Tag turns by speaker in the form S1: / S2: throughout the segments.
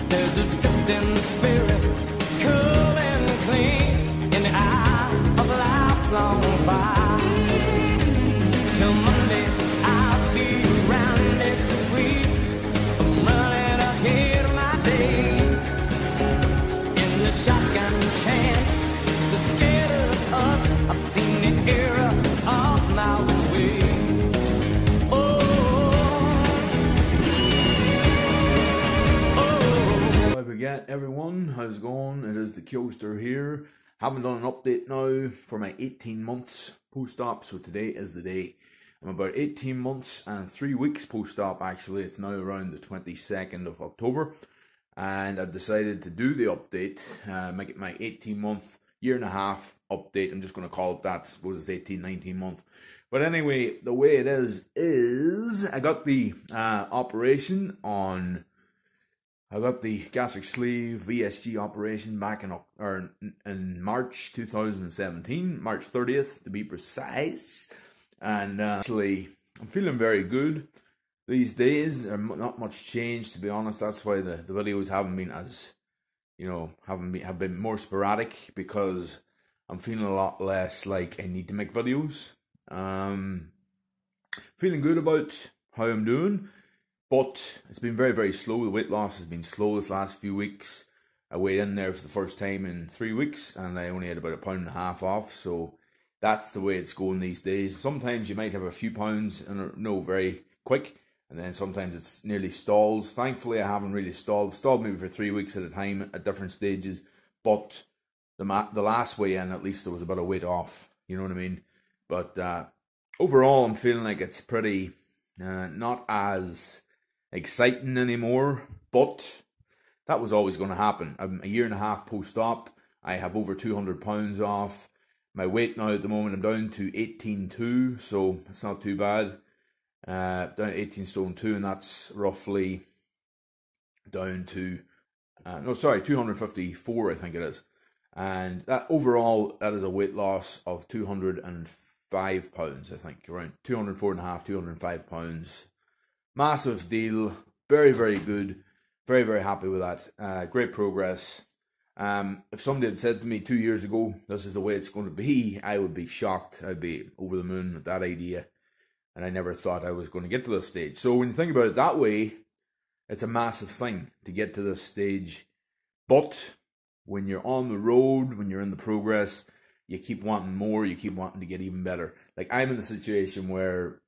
S1: There's a drifting spirit, cool and clean, in the eye of a lifelong fire. Till Monday, I'll be around next week. I'm running ahead of my days. In the shotgun chance, the scared of us, I've seen the era of my ways.
S2: Again, everyone, how's it going? It is the Kyoster here. Haven't done an update now for my 18 months post-op, so today is the day. I'm about 18 months and 3 weeks post-op. Actually, it's now around the 22nd of October, and I've decided to do the update, make it my 18-month, year and a half update. I'm just going to call it that. I suppose it's 18, 19 months. But anyway, the way it is I got the operation on. I got the gastric sleeve VSG operation back in March 2017, March 30th to be precise. And actually, I'm feeling very good these days. There's not much change, to be honest. That's why the videos haven't been as, have been more sporadic, because I'm feeling a lot less like I need to make videos. Feeling good about how I'm doing. But it's been very, very slow. The weight loss has been slow this last few weeks. I weighed in there for the first time in 3 weeks, and I only had about 1.5 pounds off. So that's the way it's going these days. Sometimes you might have a few pounds, very quick, and then sometimes it's nearly stalls. Thankfully, I haven't really stalled. I've stalled maybe for 3 weeks at a time at different stages. But the last weigh-in, at least there was about a weight off. You know what I mean? But overall, I'm feeling like it's pretty not as exciting anymore, but that was always going to happen. I'm a year and a half post-op. I have over 200 pounds off. My weight now at the moment, I'm down to 18.2, so it's not too bad. Down to 18 stone 2, and that's roughly down to 254, I think it is. And that overall, that is a weight loss of 205 pounds, I think, around 204.5, 205 pounds. Massive deal, very, very good, very, very happy with that. Great progress. If somebody had said to me 2 years ago, this is the way it's going to be, I would be shocked. I'd be over the moon with that idea, and I never thought I was going to get to this stage. So when you think about it that way, it's a massive thing to get to this stage. But when you're on the road, when you're in the progress, you keep wanting more, you keep wanting to get even better. Like, I'm in the situation where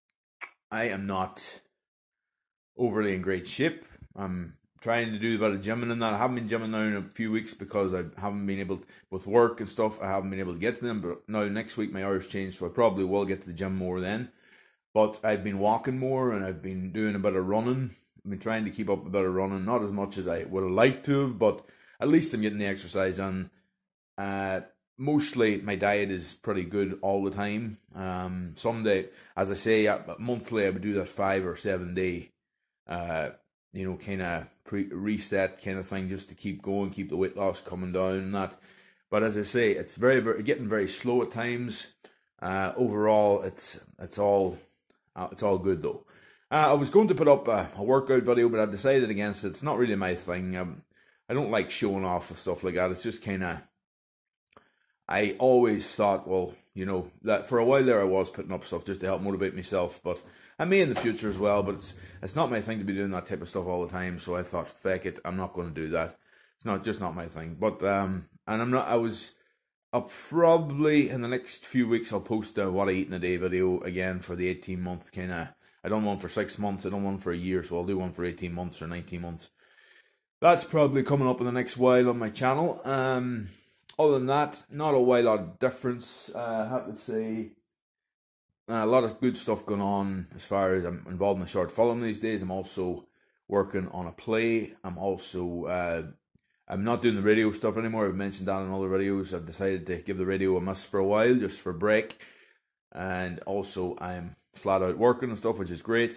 S2: I am not overly in great shape. I'm trying to do a bit of gymming and that. I haven't been gymming now in a few weeks because I haven't been able to, with work and stuff, I haven't been able to get to them. But now next week my hours change, so I probably will get to the gym more then. But I've been walking more, and I've been doing a bit of running. I've been trying to keep up a bit of running, not as much as I would have liked to have, but at least I'm getting the exercise in. Mostly my diet is pretty good all the time. Someday, as I say, monthly I would do that 5 or 7 day, kind of reset kind of thing, just to keep going, keep the weight loss coming down and that. But as I say, it's very, very getting very slow at times. Overall, it's all good though. I was going to put up a workout video, but I've decided against it. It's not really my thing. I don't like showing off and stuff like that. It's just kind of. I always thought, well, that for a while there I was putting up stuff just to help motivate myself, but I may in the future as well, but it's not my thing to be doing that type of stuff all the time, so I thought, feck it, I'm not going to do that. It's just not my thing. But, and I'll probably, in the next few weeks, I'll post a what I eat in a day video again for the 18 month kind of. I done one for 6 months, I done one for a year, so I'll do one for 18 months or 19 months. That's probably coming up in the next while on my channel. Other than that, not a whole lot of difference, I have to say. A lot of good stuff going on as far as I'm involved in the short film these days. I'm also working on a play. I'm also, I'm not doing the radio stuff anymore. I've mentioned that in other videos. I've decided to give the radio a miss for a while, just for a break. And also, I'm flat out working and stuff, which is great.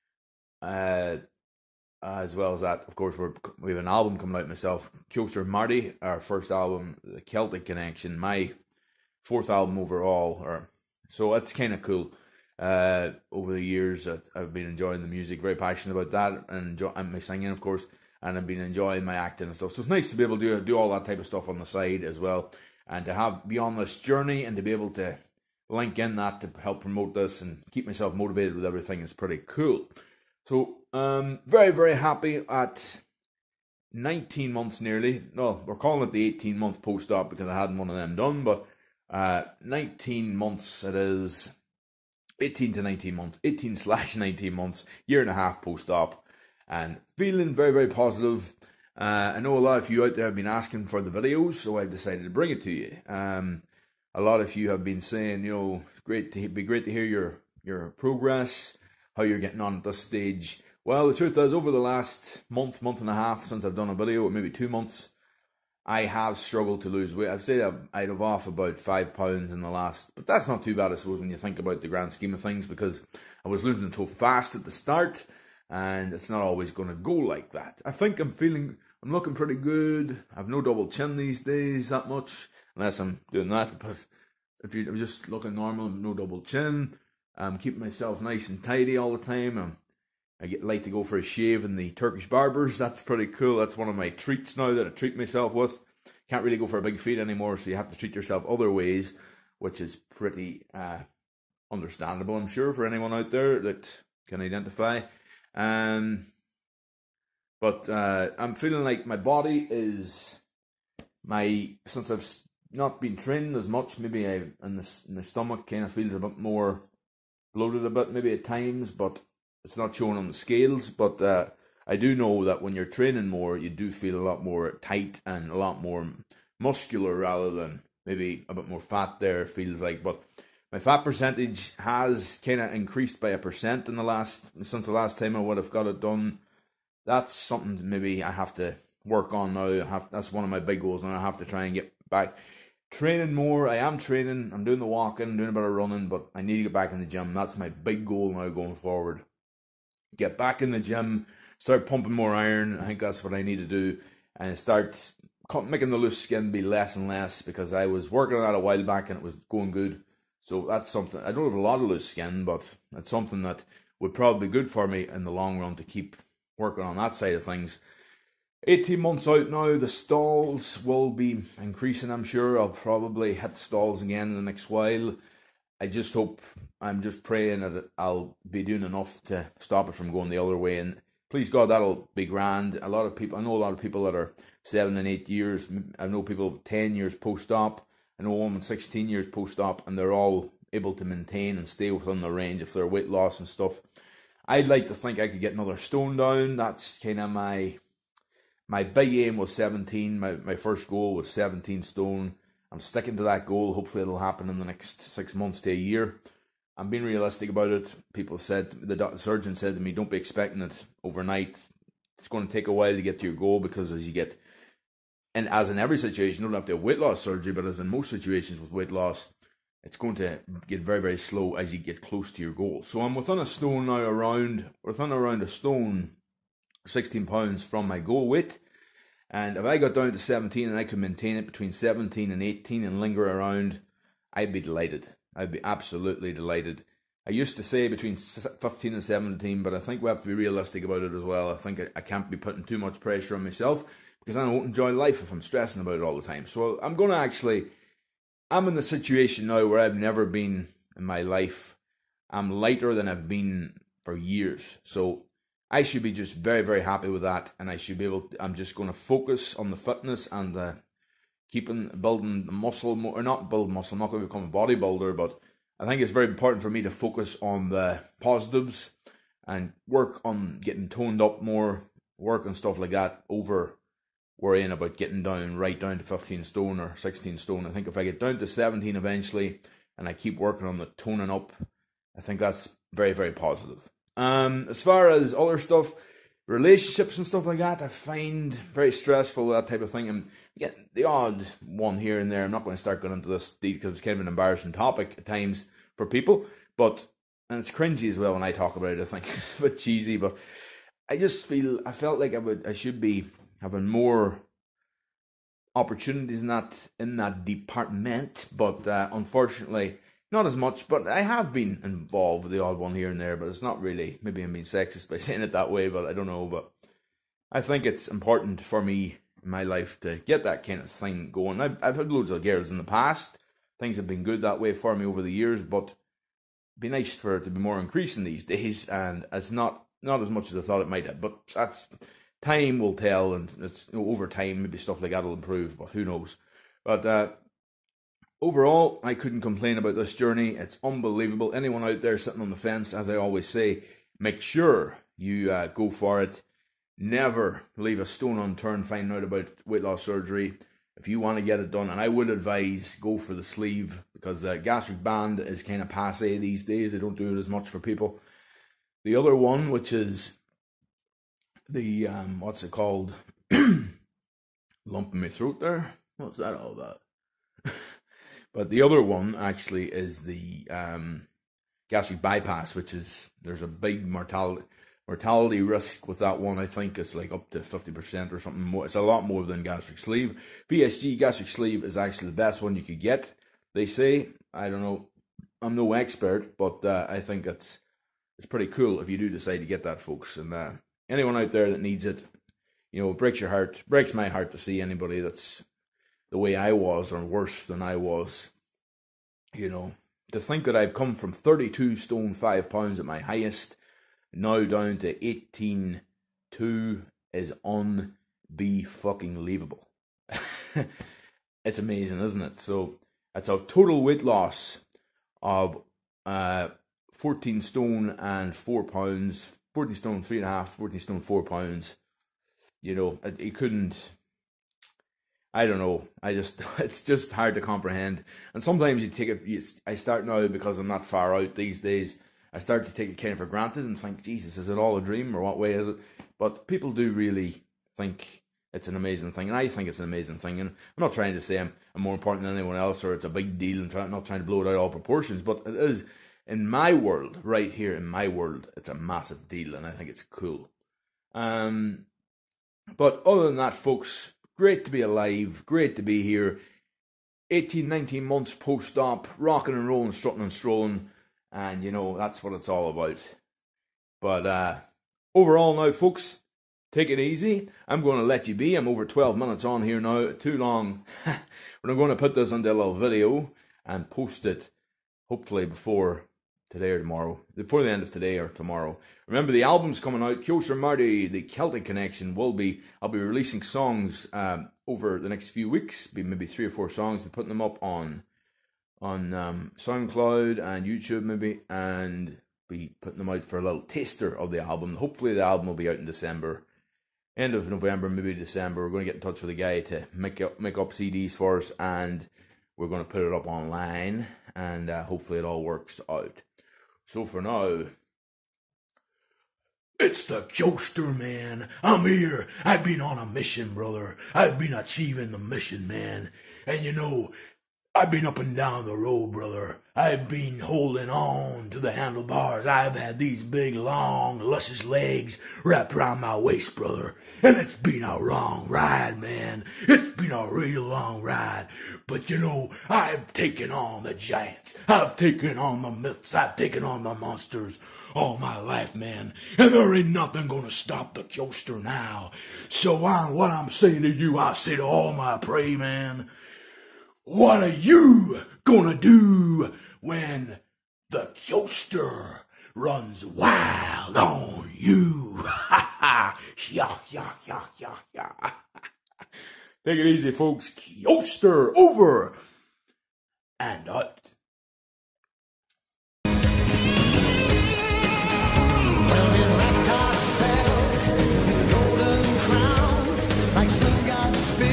S2: As well as that, of course, we have an album coming out myself, Kyoster Marty, our first album, The Celtic Connection, my 4th album overall. So it's kind of cool. Over the years, I've been enjoying the music, very passionate about that, and my singing, of course. and I've been enjoying my acting and stuff. So it's nice to be able to do all that type of stuff on the side as well, and to be on this journey and to be able to link in that to help promote this and keep myself motivated with everything is pretty cool. So very, very happy at 19 months nearly. Well, we're calling it the 18-month post-op because I hadn't one of them done, but 19 months it is. 18 to 19 months, 18/19 months, year and a half post-op, and feeling very, very positive. I know a lot of you out there have been asking for the videos, so I've decided to bring it to you. A lot of you have been saying, you know, it'd be great to hear your progress, how you're getting on at this stage. Well, the truth is, over the last month and a half since I've done a video, or maybe 2 months, I have struggled to lose weight. I've said I'd have off about 5 pounds in the last, but that's not too bad, I suppose, when you think about the grand scheme of things, because I was losing so fast at the start, and it's not always going to go like that. I think I'm looking pretty good. I've no double chin these days that much, unless I'm doing that, but if I'm just looking normal, no double chin. I'm keeping myself nice and tidy all the time. I like to go for a shave in the Turkish barbers. That's pretty cool. That's one of my treats now that I treat myself with. Can't really go for a big feed anymore, so you have to treat yourself other ways, which is pretty understandable, I'm sure, for anyone out there that can identify. But I'm feeling like my body is since I've not been training as much, maybe in the stomach kind of feels a bit more bloated a bit, maybe at times, but it's not showing on the scales. But I do know that when you're training more, you do feel a lot more tight and a lot more muscular rather than maybe a bit more fat there, it feels like. But my fat percentage has kind of increased by 1% since the last time I would have got it done. That's something maybe I have to work on now. That's one of my big goals now. I have to try and get back training more. I am training. I'm doing the walking, doing a bit of running, but I need to get back in the gym. That's my big goal now going forward. Get back in the gym, start pumping more iron. I think that's what I need to do, and start making the loose skin be less and less, because I was working on that a while back and it was going good. So that's something. I don't have a lot of loose skin, but it's something that would probably be good for me in the long run to keep working on that side of things. 18 months out now, the stalls will be increasing, I'm sure. I'll probably hit stalls again in the next while. I'm just praying that I'll be doing enough to stop it from going the other way. And please God, that'll be grand. I know a lot of people that are 7 and 8 years. I know people 10 years post-op. I know a woman 16 years post-op, and they're all able to maintain and stay within the range of their weight loss and stuff. I'd like to think I could get another stone down. That's kind of my big aim was 17. My first goal was 17 stone. I'm sticking to that goal. Hopefully it'll happen in the next 6 months to a year. I'm being realistic about it. People said, the surgeon said to me, don't be expecting it overnight. It's going to take a while to get to your goal, because as in every situation, you don't have to have weight loss surgery, but as in most situations with weight loss, it's going to get very, very slow as you get close to your goal. So I'm within a stone now, around a stone, 16 pounds from my goal weight. And if I got down to 17 and I could maintain it between 17 and 18 and linger around, I'd be delighted. I'd be absolutely delighted. I used to say between 15 and 17, but I think we have to be realistic about it as well. I think I can't be putting too much pressure on myself, because I won't enjoy life if I'm stressing about it all the time. So I'm in the situation now where I've never been in my life. I'm lighter than I've been for years. So I should be just very, very happy with that, and I'm just going to focus on the fitness and building muscle more, or not build muscle. I'm not going to become a bodybuilder, but I think it's very important for me to focus on the positives and work on getting toned up more, work on stuff like that, over worrying about getting right down to 15 stone or 16 stone. I think if I get down to 17 eventually, and I keep working on the toning up, I think that's very, very positive. As far as other stuff, relationships and stuff like that, I find very stressful, that type of thing. And yeah, the odd one here and there. I'm not going to start going into this because it's kind of an embarrassing topic at times for people, and it's cringy as well when I talk about it. I think it's a bit cheesy, but I felt like I should be having more opportunities in that department, but unfortunately not as much. But I have been involved with the odd one here and there, but it's not really, maybe I'm being sexist by saying it that way, but I don't know. But I think it's important for me in my life to get that kind of thing going. I've had loads of girls in the past. Things have been good that way for me over the years, but it'd be nice for it to be more increasing these days, and it's not as much as I thought it might have. But that's time will tell, and it's, over time maybe stuff like that will improve, but who knows. But overall, I couldn't complain about this journey. It's unbelievable. Anyone out there sitting on the fence, as I always say, make sure you go for it. Never leave a stone unturned finding out about weight loss surgery. If you want to get it done, and I would advise, go for the sleeve, because the gastric band is kind of passe these days. They don't do it as much for people. The other one, which is the, what's it called? Lump in my throat there. What's that all about? But the other one actually is the gastric bypass, which is, there's a big mortality risk with that one. I think it's like up to 50% or something more. It's a lot more than gastric sleeve. VSG gastric sleeve is actually the best one you could get, they say. I don't know. I'm no expert, but I think it's pretty cool if you do decide to get that, folks. And anyone out there that needs it, you know, it breaks my heart to see anybody that's the way I was or worse than I was. You know, to think that I've come from 32 stone 5 pounds at my highest, now down to 18.2 is unbe-fucking-lievable. It's amazing, isn't it? So it's a total weight loss of 14 stone and 4 pounds, 14 stone 3.5, 14 stone 4 pounds. You know, it couldn't. I don't know. It's just hard to comprehend. And sometimes I start now, because I'm not far out these days, I start to take it kind of for granted and think, Jesus, is it all a dream, or what way is it? But people do really think it's an amazing thing, and I think it's an amazing thing. And I'm not trying to say I'm more important than anyone else, or it's a big deal, and I'm not trying to blow it out of all proportions, but it is, in my world, right here in my world, it's a massive deal, and I think it's cool. But other than that, folks, great to be alive, great to be here. 18, 19 months post-op, rocking and rolling, strutting and strolling, and, you know, that's what it's all about. But overall now, folks, take it easy. I'm going to let you be. I'm over 12 minutes on here now, too long. But I'm going to put this into a little video and post it, hopefully before today or tomorrow, before the end of today or tomorrow. Remember, the album's coming out, Kjolster Marty, The Celtic Connection. I'll be releasing songs over the next few weeks, maybe 3 or 4 songs, be putting them up on SoundCloud and YouTube maybe, and be putting them out for a little taster of the album. Hopefully the album will be out in December, end of November, maybe December. We're going to get in touch with a guy to make up CDs for us, and we're going to put it up online, and hopefully it all works out. So for now, it's the Kjolster, man. I'm here. I've been on a mission, brother. I've been achieving the mission, man. And you know, I've been up and down the road, brother. I've been holding on to the handlebars. I've had these big, long, luscious legs wrapped around my waist, brother. And it's been a long ride, man. It's been a real long ride. But you know, I've taken on the giants. I've taken on the myths. I've taken on the monsters all my life, man. And there ain't nothing gonna stop the Kjolster now. So what I'm saying to you, I say to all my prey, man, what are you gonna do when the Kjolster runs wild on you? Ha ha! Yeah, yeah, yeah, yeah, yeah. Take it easy, folks. Kjolster over and out.
S3: Like sun god spin